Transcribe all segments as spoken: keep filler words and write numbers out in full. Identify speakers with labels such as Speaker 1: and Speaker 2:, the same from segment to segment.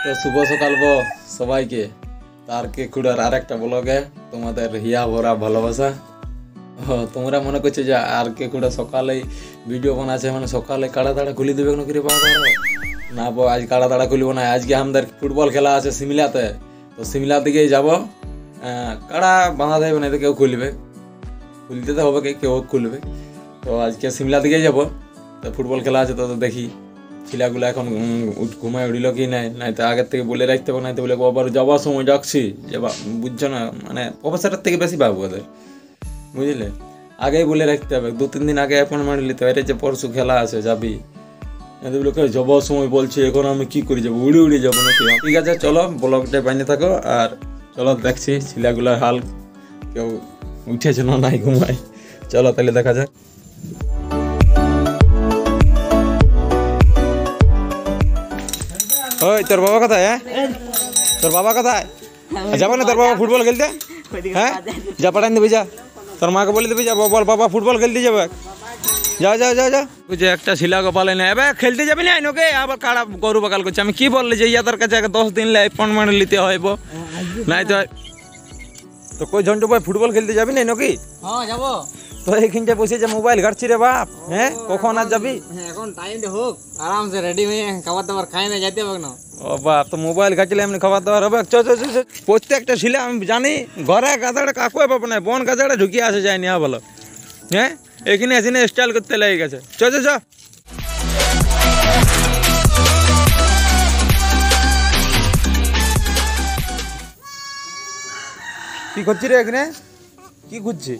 Speaker 1: তো শুভ সকাল গো সবাইকে। তার কে খুড়ার আর একটা ব্লগে তোমাদের হিয়া ভরা ভালোবাসা। তোমরা মনে করছো যে আর কে খুড়া সকালে ভিডিও বানাচ্ছে, মানে সকালে কাড়া দাঁড়া খুলে দেবে না করে বাবা না বো, আজ কাড়া দাঁড়া খুলব না। আজকে আমাদের ফুটবল খেলা আছে সিমলাতে, তো সিমলা দিকেই যাবো। কাড়া বাঁধা দেবে না, কেউ খুলবে, খুলতে তো হবে, কেউ খুলবে। তো আজকে সিমলা দিকেই যাবো, তো ফুটবল খেলা আছে। তো দেখি ছিলাগুলো এখন ঘুমায় উঠিল কি নাই, নাই তো আগের থেকে বলে রাখতে হবে, নাই তো বলে আবার যাওয়ার সময় যাচ্ছি যে বুঝছো না, মানে অবস্থাটার থেকে বেশি পাবো ওদের, বুঝলে। আগেই বলে রাখতে হবে, দু তিন দিন আগে অ্যাপয়েন্টমেন্ট নিতে হবে, যে পরশু খেলা আছে যাবি। এগুলোকে যাবার সময় বলছি এখন আমি কি করে যাবো, উড়ে উড়ে যাবো নাকি। ঠিক আছে চলো ব্লগটা বানিয়ে থাকো, আর চলো দেখছি ছিলাগুলোর হাল, কেউ উঠেছে না নাই ঘুমায়। চলো তাহলে দেখা যাক। ওই তোর বাবা কোথায়? হ্যাঁ তোর বাবা কোথায়? যাবো না তোর বাবা ফুটবল খেলতে? হ্যাঁ যা পাঠান দিবি, যা তোর মাকে বলে দিবি, যা বল বাবা ফুটবল খেলতে যাবে। যাও যাও যাও যাও। যে একটা শিলা গোপালে না এবার খেলতে যাবি না ওকে, আবার কাড়া গরু বাকাল করছে। আমি কি বললে যে ইয়াদের কাছে দশ দিন অ্যাপয়েন্টমেন্ট নিতে হইব, নাই তো তো কই ঝন্টু ভাই ফুটবল খেলতে যাবি না নাকি?
Speaker 2: হ্যাঁ যাবো।
Speaker 1: তো এইখানটা বসে যে মোবাইল ঘাটছি রে বাপ। হ্যাঁ কখন আর যাবি?
Speaker 2: এখন টাইমটা হোক, আরামসে রেডি হয়ে খাবার দাবার খাই না যাইতে হবে না।
Speaker 1: ও বাপ, তো মোবাইল ঘাটলে এমনি খাবার দাবার হবে? চ চ চ। প্রত্যেকটা ছিল আমি জানি, ঘরে গাছাড়ে কাকুয়ে পাবো না, বন গাছাড়ে ঢুকিয়ে আসে যায়নি। হ্যাঁ বলো, হ্যাঁ এখানে এসে স্টাইল করতে লেগে গেছে। চ চ চ। কি করছি রে এখানে? কি খুঁজছি?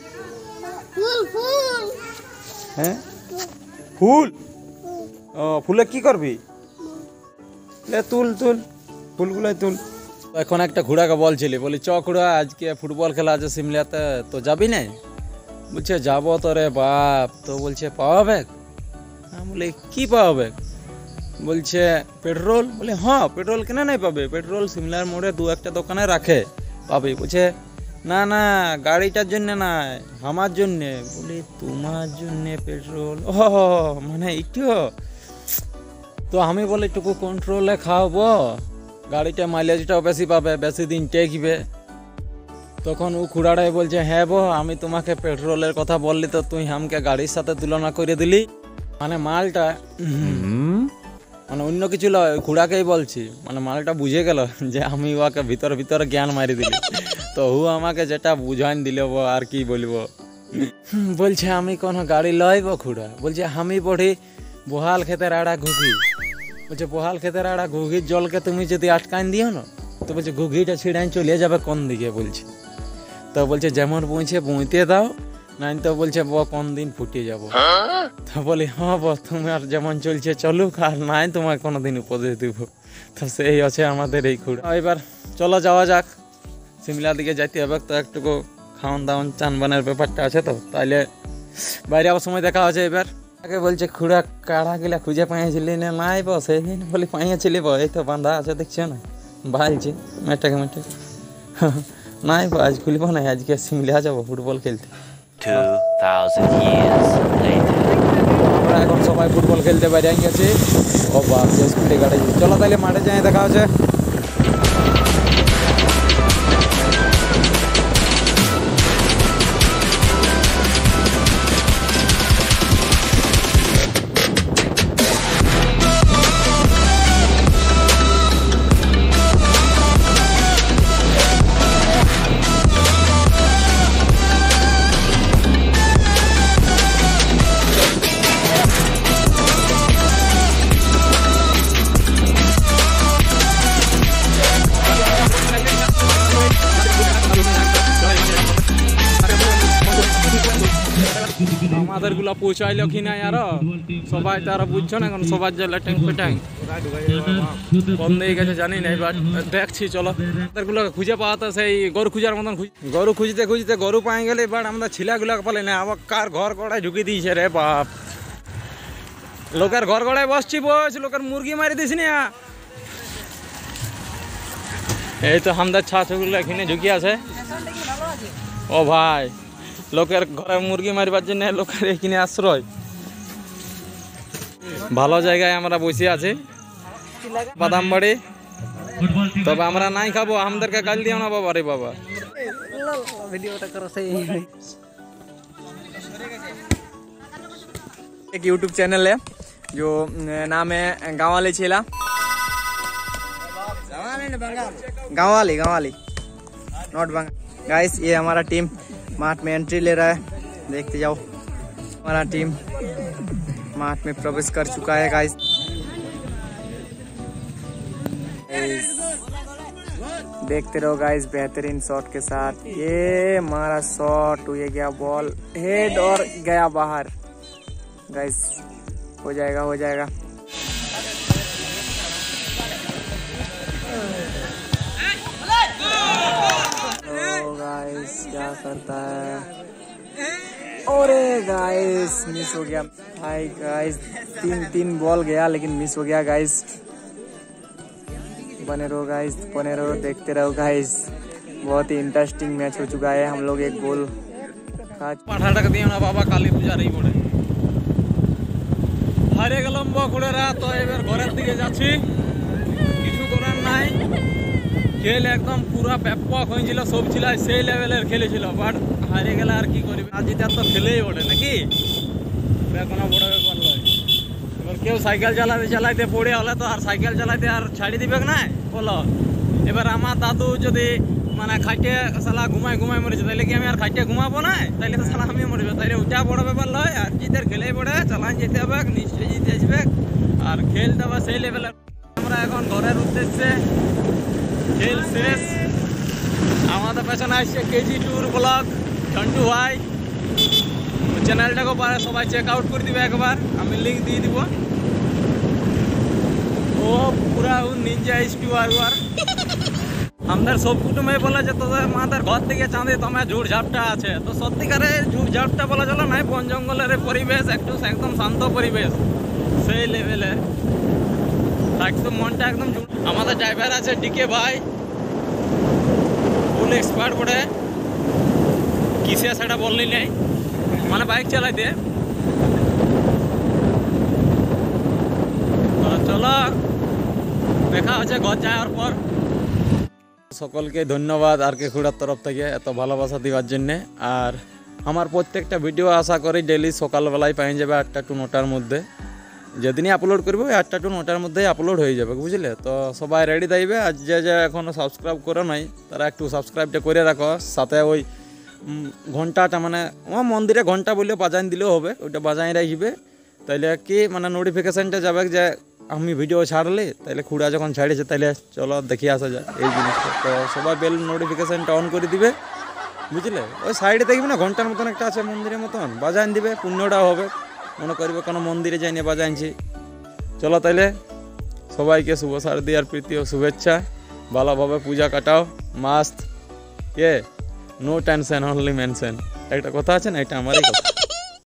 Speaker 1: হ্যাঁ ফুল। ও ফুলে কি করবি? তুল তুল ফুলগুলাই তুল। এখন একটা ঘোড়াকে বলছিলি, বলি চ খুড়া আজকে ফুটবল খেলা আছে সিমলাতে, তো যাবি না? বলছে যাবো তো রে বাপ। তো বলছে পাওয়া ব্যাগ? আমি বলি কি পাওয়া ব্যাগ? বলছে পেট্রোল। বলে হ্যাঁ পেট্রোল কেন নাই পাবে, পেট্রোল সিমলার মোড়ে দু একটা দোকানে রাখে, পাবি। বলছে না না গাড়িটার জন্য নাই, আমার জন্যে। বলি তোমার জন্যে পেট্রোল? ও মানে একটু। তো আমি বলি একটু কন্ট্রোলে খাওয়াবো, গাড়িটা মাইলেজটাও বেশি পাবে, বেশি দিন টেকবে। তখন ও খুড়াটাই বলছে হ্যাঁ বো, আমি তোমাকে পেট্রোলের কথা বললি তো তুই আমাকে গাড়ির সাথে তুলনা করে দিলি। মানে মালটা মানে অন্য কিছু লয়, খুড়াকেই বলছি, মানে মালটা বুঝে গেল যে আমি ওকে ভিতরে ভিতরে জ্ঞান মারি দিলি। তো ও আমাকে যেটা বুঝান দিল আর কি বলবো। বলছে আমি কোনো গাড়ি লইব খুড়া? বলছে আমি পড়ি বহাল খেতের আড়া ঘুঘি। বলছে বহাল খেতের আড়া ঘুঘির জলকে তুমি যদি আটকান দিও না, তো বলছে ঘুঘিটা ছিঁড়াই চলে যাবে কোন দিকে। বলছে তো বলছে যেমন পৌঁছে পৌঁতে দাও, নাই তো বলছে ব কোন দিন ফুটে যাব। তো বলি হ্যাঁ ব তুমি আর যেমন চলছে চলুক, আর নাই তোমার কোনোদিন উপদেশ দিব। তো সেই আছে আমাদের এই খুড়া। এবার চলো যাওয়া যাক, সিমলা দিকে যাইতে হবে। তো একটুকু খাওয়ান দাওয়ান চানবানের ব্যাপারটা আছে, তো তাইলে বাইরে আবার সময় দেখা আছে। এবার আগে বলছে খুড়া কাড়া গিলা খুঁজে পাইয়াছিলি না? নাই ব সেই দিন বলি পাইয়াছিলি ব, এই তো বাঁধা আছে দেখছো না, ভাইছে মেটাকে মেটে। নাই ব আজ খুলব না, আজকে সিমলা যাবো ফুটবল খেলতে। আমরা এখন সবাই ফুটবল খেলতে বাইরে গেছি। ও বাপ স্কুটি গাড়ি। চলো তাহলে মাঠে যাই, দেখা হচ্ছে। আমাদের গুলা পৌঁছাইল কি নাই আর সবাই তো আর বুঝছো না, এখন সবার যে ল্যাটিং ফেটাং কম দিয়ে গেছে জানি না। এবার দেখছি চলো আমাদের গুলো খুঁজে পাওয়া, তো সেই গরু খুঁজার মতন গরু খুঁজতে খুঁজতে গরু পাই গেলে। এবার আমরা ছিলাগুলা পালে না, আবার কার ঘর গড়ায় ঢুকে দিয়েছে রে বাপ। লোকের ঘর গড়ায় বসছি, বস লোকের মুরগি মারি দিস না। এই তো আমাদের ছাছগুলো এখানে ঢুকে আছে। ও ভাই লোকের ঘরে মুরগি মারিবার জন্য লোকের এখানে আশ্রয়। ভালো জায়গায় আমরা বসে আছি, বাদামবাড়ি তবে আমরা নাই খাবো, আমাদেরকে গাল দিও না বাবা রে বাবা।
Speaker 2: ভিডিওটা করো সেই एक यूट्यूब चैनल है जो नाम है गाँव वाले चेला, गाँव वाली गाँव वाली नॉट बंगाल। गाइस ये हमारा टीम मार्ट में एंट्री ले रहा है, देखते जाओ। हमारा टीम मार्ट में प्रवेश कर चुका है गाइस। देखते रहो गाइस बेहतरीन शॉट के साथ। ये हमारा शॉट हुए गया, बॉल हेड और गया बाहर। गाइस हो जाएगा हो जाएगा। ओ गाइस क्या करता है, और गाइस मिस हो गया भाई। गाइस तीन तीन बॉल गया लेकिन मिस हो गया गाइस। बने रहो गाइस बने रहो, देखते रहो गाइस। बहुत ही इंटरेस्टिंग मैच हो चुका है। हम लोग एक गोल
Speaker 1: পাঠাটাকে দিও না বাবা, কালী পূজার এই পড়ে হারিয়ে গেলাম বকুড়েরা। তো এবার ঘরের দিকে যাচ্ছি, কিছু করার নাই। খেল একদম পুরা ব্যাপক হয়েছিল, সব ছিল সেই লেভেলের খেলেছিল, বাট হারিয়ে গেলে আর কি করবে। আজ জিতে তো খেলেই ওঠে নাকি, কোনো বড় ব্যাপার নয়। এবার কেউ সাইকেল চালাতে চালাইতে পড়ে হলে তো আর সাইকেল চালাইতে আর ছাড়ি দিবে না বলো। এবার আমার দাদু যদি মানে খাইটে সালা ঘুমাই ঘুমাই মরেছে, তাহলে কি আমি আর খাইটে ঘুমাবো না? তাইলে তো সালা আমি মরবে। তাইলে ওটা বড় ব্যাপার নয়। আর জিতের খেলেই পড়ে চালান যেতে হবে, নিশ্চয়ই জিতে আসবে। আর খেলতে হবে সেই লেভেলের। আমরা এখন ঘরের উদ্দেশ্যে, খেল শেষ। আমাদের পেছনে আসছে কেজি ট্যুর ব্লগ, ঝন্টু ভাই। চ্যানেলটাকে পারে সবাই চেক আউট করে দিবে একবার, আমি লিঙ্ক দিয়ে দিব। ও পুরা নিনজা স্টুয়ার ওয়ার। আমাদের সব কুটুমে বলে যে তোদের মাদের ঘর থেকে চাঁদে তোমার ঝুড় ঝাপটা আছে। তো সত্যিকারে ঝুড় ঝাপটা বলা চলে নাই, বন জঙ্গলের পরিবেশ, একটু একদম শান্ত পরিবেশ, সেই লেভেলে একদম মনটা একদম। আমাদের ড্রাইভার আছে ডিকে ভাই, ফুল এক্সপার্ট বটে। কিসে সেটা বললি নাই, মানে বাইক চালাইতে। চলো দেখা হচ্ছে ঘর যাওয়ার পর। সকলকে ধন্যবাদ আর কে খুড়ার তরফ থেকে এত ভালোবাসা দেওয়ার জন্যে। আর আমার প্রত্যেকটা ভিডিও আশা করি ডেলি সকালবেলায় পেয়ে যাবে আটটা টু নটার মধ্যে। যেদিনই আপলোড করবো ওই আটটা টু নটার মধ্যেই আপলোড হয়ে যাবে, বুঝলে? তো সবাই রেডি থাকবে। আর যে যে এখনও সাবস্ক্রাইব করো নাই তারা একটু সাবস্ক্রাইবটা করে রাখো। সাথে ওই ঘন্টাটা, মানে আমার মন্দিরে ঘন্টা বললে বাজান দিলেও হবে, ওইটা বাজাই রাখবে। তাইলে কি মানে নোটিফিকেশানটা যাবে যে আমি ভিডিও ছাড়লে, তাইলে খুঁড়া যখন ছাড়িয়েছে তাইলে চলো দেখে আসা যায় এই জিনিসটা। তো সবাই বেল নোটিফিকেশানটা অন করে দিবে, বুঝলে? ওই সাইডে দেখবি না ঘন্টার মতন একটা আছে মন্দিরের মতন, বাজান দিবে, পুণ্যটাও হবে। মনে করবে কোনো মন্দিরে যাইনি বাজাইছি। চলো তাইলে সবাইকে শুভ শারদী আর প্রীতি ও শুভেচ্ছা। ভালোভাবে পূজা কাটাও, মাস্ত। কে নো টেনশন অনলি মেনশন, একটা কথা আছে না, এটা আমারই কথা।